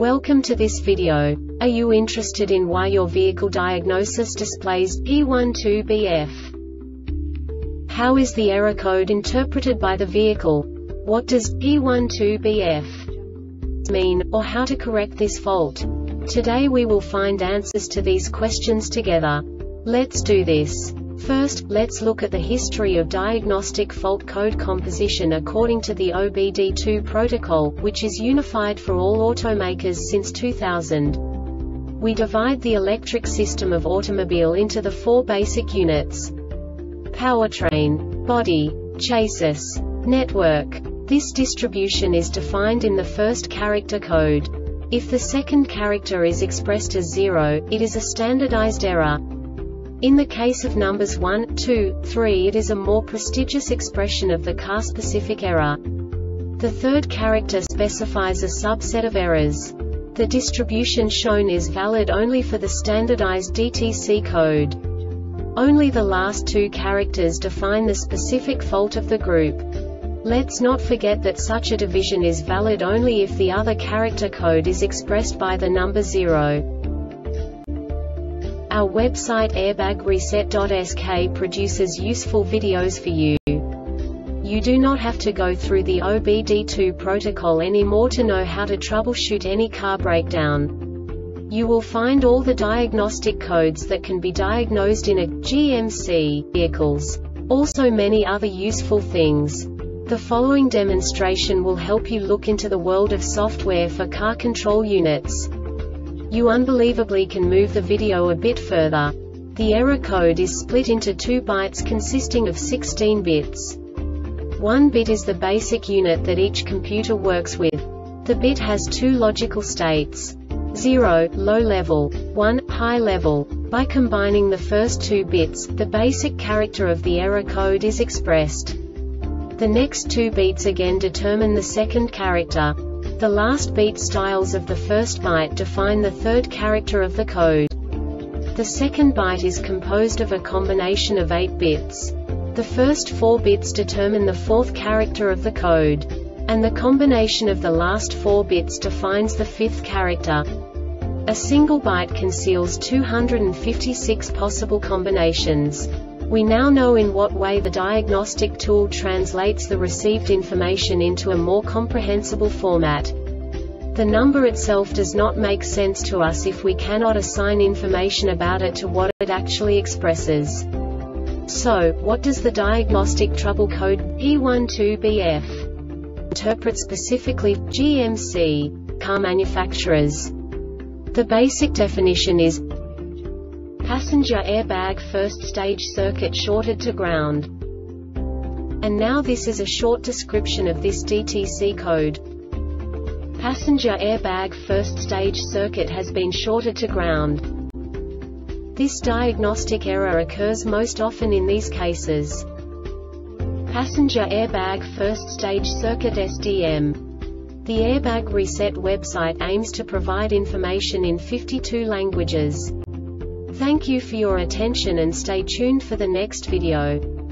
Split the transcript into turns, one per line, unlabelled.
Welcome to this video. Are you interested in why your vehicle diagnosis displays P12BF? How is the error code interpreted by the vehicle? What does P12BF mean, or how to correct this fault? Today we will find answers to these questions together. Let's do this. First, let's look at the history of diagnostic fault code composition according to the OBD2 protocol, which is unified for all automakers since 2000. We divide the electric system of automobile into the four basic units: powertrain, body, chassis, network. This distribution is defined in the first character code. If the second character is expressed as 0, it is a standardized error. In the case of numbers 1, 2, 3, it is a more prestigious expression of the car-specific error. The third character specifies a subset of errors. The distribution shown is valid only for the standardized DTC code. Only the last two characters define the specific fault of the group. Let's not forget that such a division is valid only if the other character code is expressed by the number 0. Our website airbagreset.sk produces useful videos for you. You do not have to go through the OBD2 protocol anymore to know how to troubleshoot any car breakdown. You will find all the diagnostic codes that can be diagnosed in a GMC vehicles. Also many other useful things. The following demonstration will help you look into the world of software for car control units. You unbelievably can move the video a bit further. The error code is split into 2 bytes consisting of 16 bits. 1 bit is the basic unit that each computer works with. The bit has 2 logical states: 0, low level, 1, high level. By combining the first 2 bits, the basic character of the error code is expressed. The next 2 beats again determine the second character. The last beat styles of the first byte define the third character of the code. The second byte is composed of a combination of 8 bits. The first 4 bits determine the fourth character of the code. And the combination of the last 4 bits defines the fifth character. A single byte conceals 256 possible combinations. We now know in what way the diagnostic tool translates the received information into a more comprehensible format. The number itself does not make sense to us if we cannot assign information about it to what it actually expresses. So, what does the diagnostic trouble code P12BF interpret specifically for GMC car manufacturers? The basic definition is passenger airbag first stage circuit shorted to ground. And now this is a short description of this DTC code. Passenger airbag first stage circuit has been shorted to ground. This diagnostic error occurs most often in these cases: passenger airbag first stage circuit SDM. The Airbag Reset website aims to provide information in 52 languages. Thank you for your attention and stay tuned for the next video.